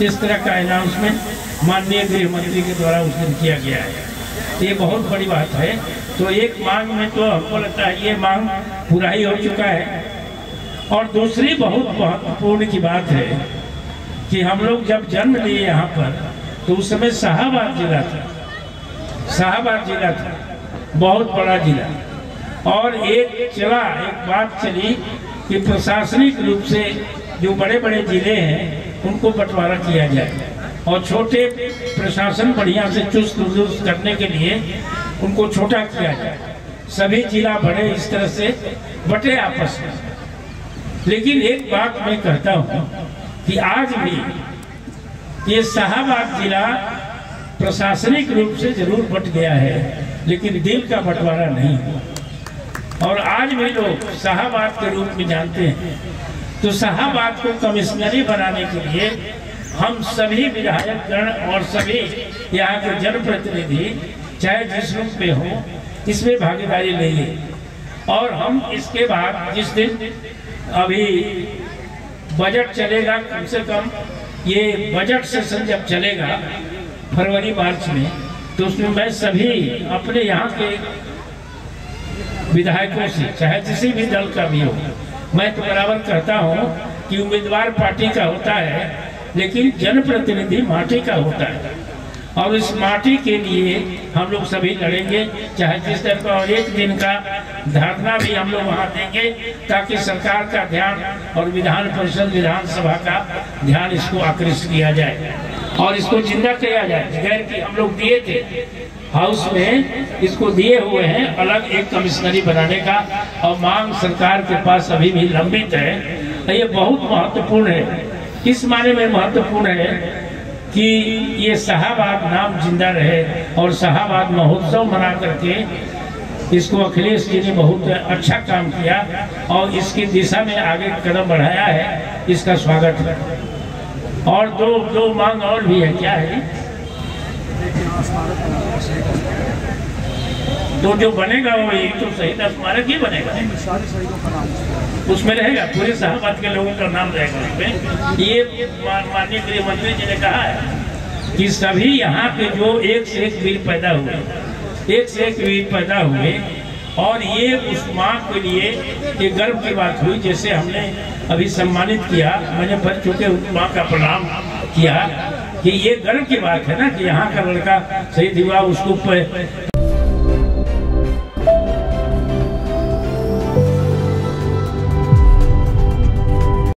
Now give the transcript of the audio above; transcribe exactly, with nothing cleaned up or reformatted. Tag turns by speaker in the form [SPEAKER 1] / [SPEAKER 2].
[SPEAKER 1] इस तरह का अनाउंसमेंट माननीय गृह मंत्री के द्वारा उस दिन किया गया है। ये बहुत बड़ी बात है। तो एक मांग में तो हमको लगता है ये मांग पूरा ही हो चुका है। और दूसरी बहुत महत्वपूर्ण की बात है कि हम लोग जब जन्म लिए यहाँ पर तो उस समय शाहाबाद जिला था, शाहाबाद जिला था, बहुत बड़ा जिला। और एक चला एक बात चली कि प्रशासनिक रूप से जो बड़े बड़े जिले हैं उनको बंटवारा किया जाए और छोटे प्रशासन बढ़िया से चुस्त दुरुस्त करने के लिए उनको छोटा किया जाए। सभी जिला बड़े इस तरह से बटे आपस में। लेकिन एक बात मैं कहता हूँ कि आज भी ये शाहाबाद जिला प्रशासनिक रूप से जरूर बट गया है, लेकिन दिल का बंटवारा नहीं हुआ। और आज भी लोग शाहाबाद के रूप में जानते हैं। तो शाहाबाद को कमिश्नरी बनाने के लिए हम सभी विधायक गण और सभी यहाँ के जनप्रतिनिधि चाहे जिस रूप में हो इसमें भागीदारी लेंगे। और हम इसके बाद जिस दिन अभी बजट चलेगा, कम से कम ये बजट सेशन जब चलेगा फरवरी मार्च में, तो उसमें मैं सभी अपने यहाँ के विधायकों से चाहे किसी भी दल का भी हो, मैं तो बराबर कहता हूँ कि उम्मीदवार पार्टी का होता है लेकिन जनप्रतिनिधि माटी का होता है। और इस माटी के लिए हम लोग सभी लड़ेंगे, चाहे जिस तरह का। और एक दिन का धरना भी हम लोग वहाँ देंगे ताकि सरकार का ध्यान और विधान परिषद विधानसभा का ध्यान इसको आकृष्ट किया जाए और इसको जिंदा किया जाए। गैर की हम लोग दिए थे हाउस में, इसको दिए हुए हैं अलग एक कमिश्नरी बनाने का और मांग सरकार के पास अभी भी लंबित है। ये बहुत महत्वपूर्ण है। इस माने में महत्वपूर्ण है कि ये शाहाबाद नाम जिंदा रहे और शाहाबाद महोत्सव मना करके इसको अखिलेश जी ने बहुत अच्छा काम किया और इसकी दिशा में आगे कदम बढ़ाया है। इसका स्वागत है। और दो दो मांग और भी है। क्या है? तो जो बनेगा वो एक तो शहीद स्मारक ही बनेगा, उसमें रहेगा पूरे शाहाबाद के लोगों का नाम रहेगा उसमें। ये माननीय गृह मंत्री जी ने कहा है कि सभी यहाँ के जो एक से एक वीर पैदा हुए, एक से एक वीर पैदा हुए और ये उस माँ के लिए ये गर्व की बात हुई। जैसे हमने अभी सम्मानित किया, मैंने बच्चों के उस माँ का प्रणाम किया कि ये गर्व की बात है ना कि यहाँ का लड़का शहीद हुआ, उसको